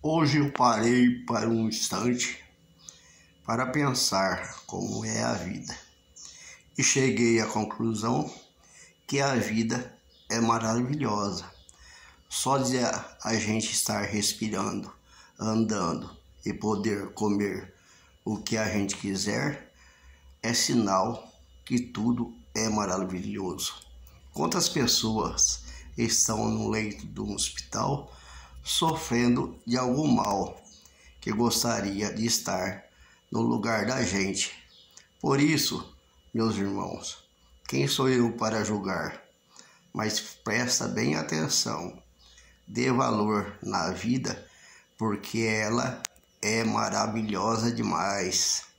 Hoje eu parei para um instante para pensar como é a vida e cheguei à conclusão que a vida é maravilhosa. Só de a gente estar respirando, andando e poder comer o que a gente quiser é sinal que tudo é maravilhoso. Quantas pessoas estão no leito de um hospital sofrendo de algum mal que gostaria de estar no lugar da gente? Por isso, meus irmãos, quem sou eu para julgar? Mas presta bem atenção, dê valor na vida, porque ela é maravilhosa demais.